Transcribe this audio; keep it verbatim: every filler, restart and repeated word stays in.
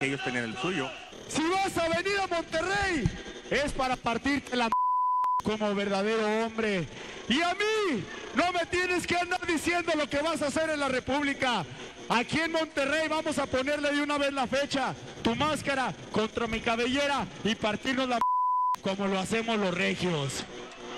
que ellos tenían el suyo. Si vas a venir a Monterrey, es para partirte la m como verdadero hombre. Y a mí, no me tienes que andar diciendo lo que vas a hacer en la República. Aquí en Monterrey vamos a ponerle de una vez la fecha, tu máscara contra mi cabellera y partirnos la m como lo hacemos los regios.